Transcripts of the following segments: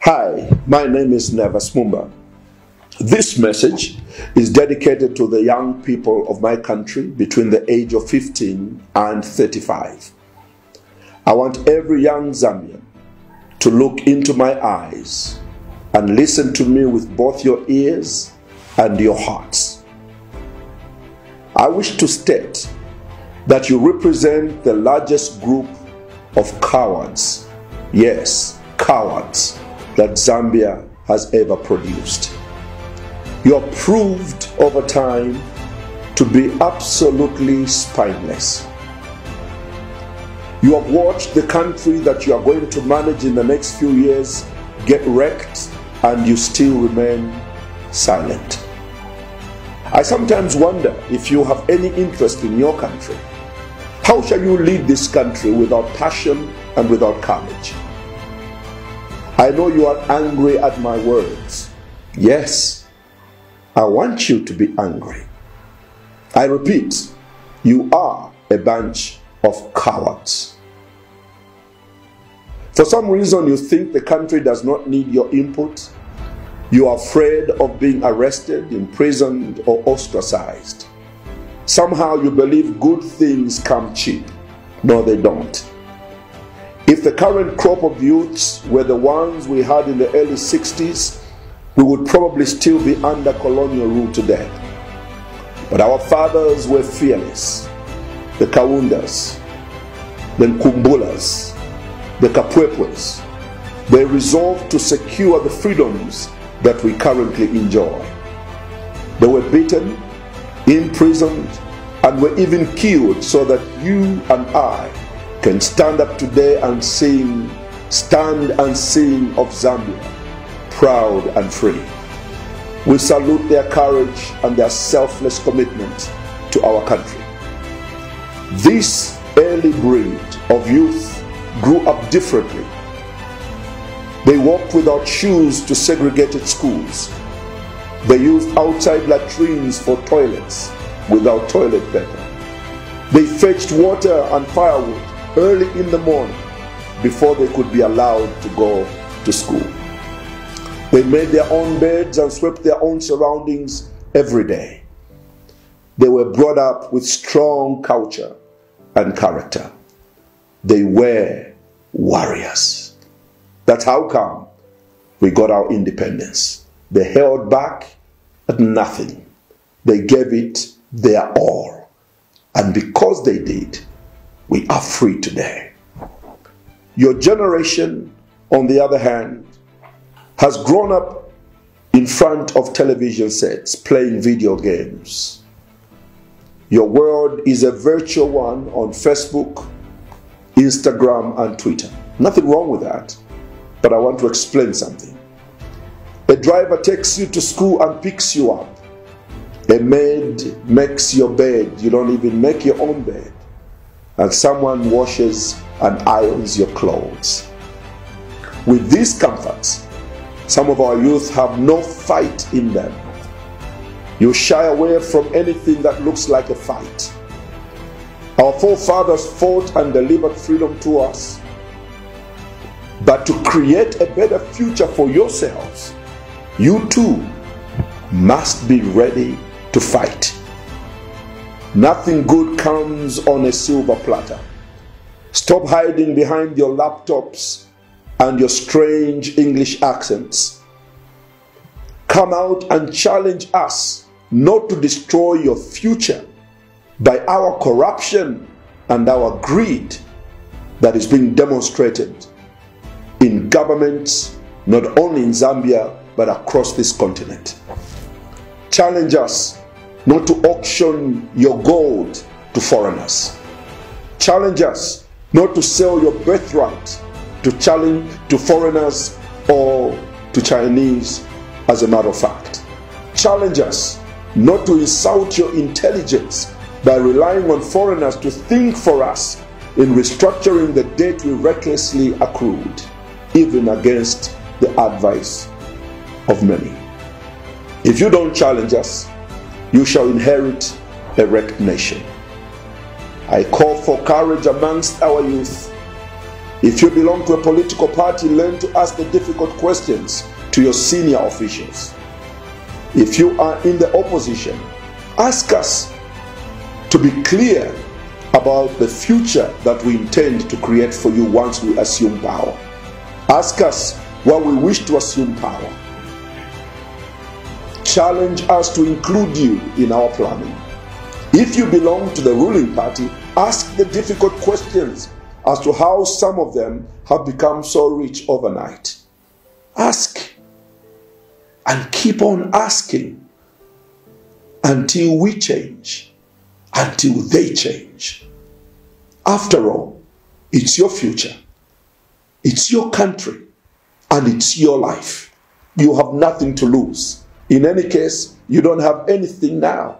Hi, my name is Nevas Mumba. This message is dedicated to the young people of my country between the age of 15 and 35. I want every young Zambian to look into my eyes and listen to me with both your ears and your hearts. I wish to state that you represent the largest group of cowards, yes, cowards, that Zambia has ever produced. You are proved over time to be absolutely spineless. You have watched the country that you are going to manage in the next few years get wrecked, and you still remain silent. I sometimes wonder if you have any interest in your country. How shall you lead this country without passion and without courage? I know you are angry at my words. Yes, I want you to be angry. I repeat, you are a bunch of cowards. For some reason, you think the country does not need your input. You are afraid of being arrested, imprisoned, or ostracized. Somehow you believe good things come cheap. No, they don't. If the current crop of youths were the ones we had in the early 60s, we would probably still be under colonial rule today. But our fathers were fearless. The Kaundas, the Nkumbulas, the Kapwepwes. They resolved to secure the freedoms that we currently enjoy. They were beaten, imprisoned, and were even killed so that you and I can stand up today and sing, stand and sing of Zambia, proud and free. We salute their courage and their selfless commitment to our country. This early breed of youth grew up differently. They walked without shoes to segregated schools. They used outside latrines for toilets without toilet paper. They fetched water and firewood early in the morning before they could be allowed to go to school. They made their own beds and swept their own surroundings every day. They were brought up with strong culture and character. They were warriors. That's how come we got our independence. They held back at nothing. They gave it their all. And because they did, we are free today. Your generation, on the other hand, has grown up in front of television sets, playing video games. Your world is a virtual one on Facebook, Instagram, and Twitter. Nothing wrong with that, but I want to explain something. A driver takes you to school and picks you up. A maid makes your bed. You don't even make your own bed. And someone washes and irons your clothes. With these comforts, some of our youth have no fight in them. You shy away from anything that looks like a fight. Our forefathers fought and delivered freedom to us. But to create a better future for yourselves, you too must be ready to fight. Nothing good comes on a silver platter. Stop hiding behind your laptops and your strange English accents. Come out and challenge us not to destroy your future by our corruption and our greed that is being demonstrated in governments, not only in Zambia, but across this continent. Challenge us not to auction your gold to foreigners. Challenge us not to sell your birthright to foreigners or to Chinese, as a matter of fact. Challenge us not to insult your intelligence by relying on foreigners to think for us in restructuring the debt we recklessly accrued, even against the advice of many. If you don't challenge us, you shall inherit a wrecked nation. I call for courage amongst our youth If you belong to a political party, learn to ask the difficult questions to your senior officials. If you are in the opposition, ask us to be clear about the future that we intend to create for you once we assume power. Ask us why we wish to assume power. Challenge us to include you in our planning. If you belong to the ruling party, ask the difficult questions as to how some of them have become so rich overnight. Ask and keep on asking until we change, until they change. After all, it's your future, it's your country, and it's your life. You have nothing to lose. In any case, you don't have anything now.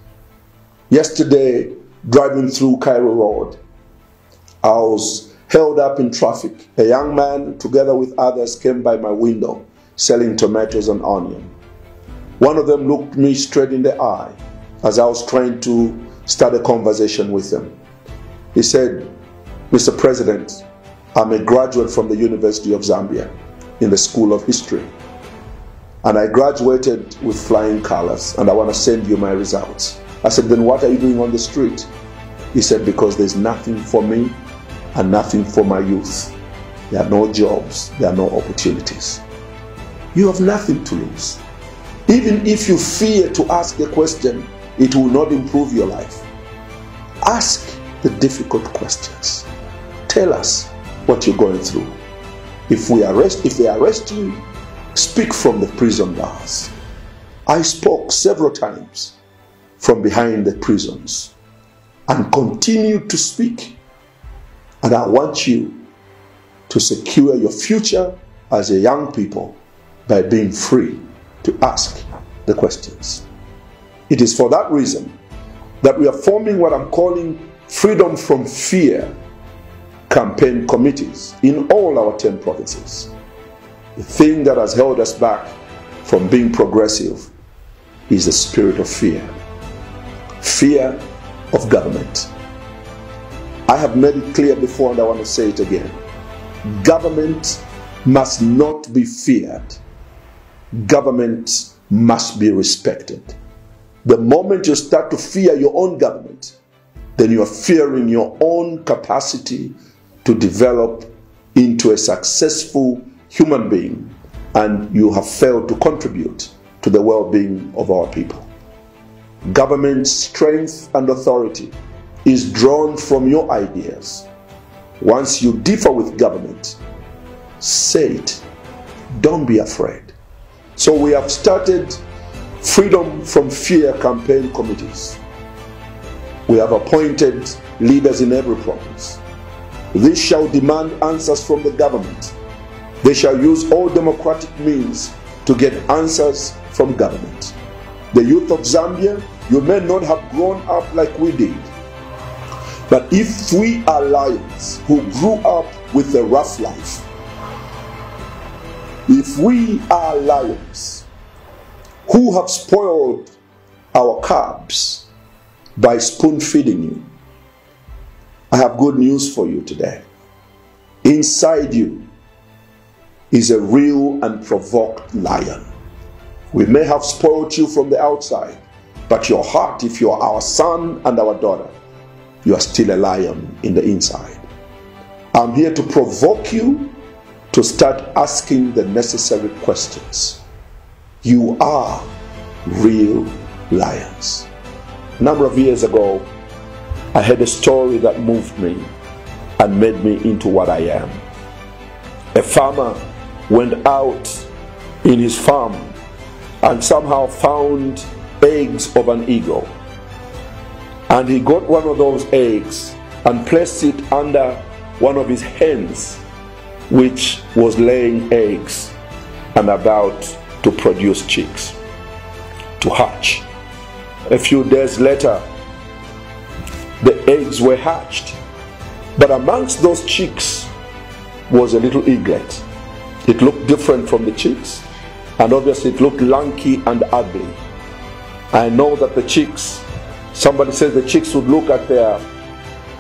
Yesterday, driving through Cairo Road, I was held up in traffic. A young man, together with others, came by my window selling tomatoes and onion. One of them looked me straight in the eye as I was trying to start a conversation with him. He said, "Mr. President, I'm a graduate from the University of Zambia in the School of History. And I graduated with flying colors, and I want to send you my results." I said, "Then what are you doing on the street?" He said, "Because there's nothing for me and nothing for my youth. There are no jobs, there are no opportunities." You have nothing to lose. Even if you fear to ask the question, it will not improve your life. Ask the difficult questions. Tell us what you're going through. If they arrest you, speak from the prison bars. I spoke several times from behind the prisons and continue to speak. And I want you to secure your future as a young people by being free to ask the questions. It is for that reason that we are forming what I'm calling Freedom from Fear campaign committees in all our 10 provinces. The thing that has held us back from being progressive is the spirit of fear. Fear of government. I have made it clear before and I want to say it again. Government must not be feared. Government must be respected. The moment you start to fear your own government, then you are fearing your own capacity to develop into a successful human being, and you have failed to contribute to the well-being of our people. Government strength and authority is drawn from your ideas. Once you differ with government, say it. Don't be afraid. So we have started Freedom from Fear campaign committees. We have appointed leaders in every province. These shall demand answers from the government. They shall use all democratic means to get answers from government. The youth of Zambia, you may not have grown up like we did. But if we are lions who grew up with a rough life, if we are lions who have spoiled our cubs by spoon feeding you, I have good news for you today. Inside you is a real and provoked lion. We may have spoiled you from the outside, but your heart, if you are our son and our daughter, you are still a lion in the inside. I'm here to provoke you to start asking the necessary questions. You are real lions. A number of years ago, I heard a story that moved me and made me into what I am. A farmer went out in his farm and somehow found eggs of an eagle. And he got one of those eggs and placed it under one of his hens, which was laying eggs and about to produce chicks, to hatch. A few days later, the eggs were hatched. But amongst those chicks was a little eaglet. It looked different from the chicks, and obviously it looked lanky and ugly. I know that the chicks, somebody says the chicks would look at their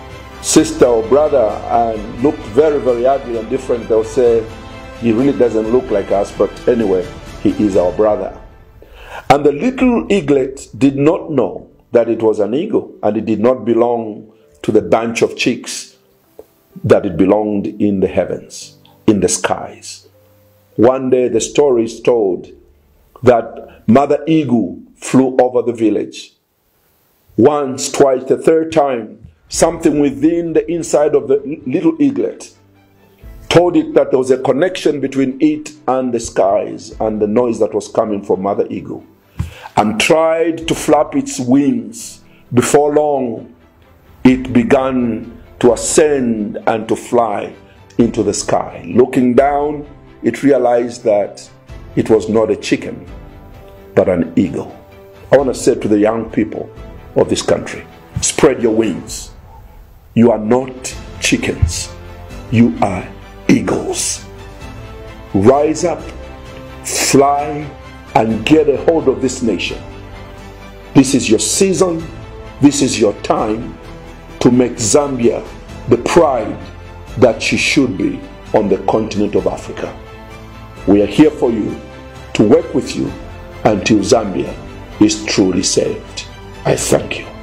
sister or brother and looked very, very ugly and different, they'll say, he really doesn't look like us, but anyway, he is our brother. And the little eaglet did not know that it was an eagle, and it did not belong to the bunch of chicks, that it belonged in the heavens, in the skies. One day the story is told that Mother Eagle flew over the village. Once, twice, the third time, something within the inside of the little eaglet told it that there was a connection between it and the skies and the noise that was coming from Mother Eagle, and tried to flap its wings. Before long, it began to ascend and to fly into the sky. Looking down, it realized that it was not a chicken, but an eagle. I want to say to the young people of this country, spread your wings. You are not chickens. You are eagles. Rise up, fly, and get a hold of this nation. This is your season. This is your time to make Zambia the pride that she should be on the continent of Africa. We are here for you, to work with you until Zambia is truly saved. I thank you.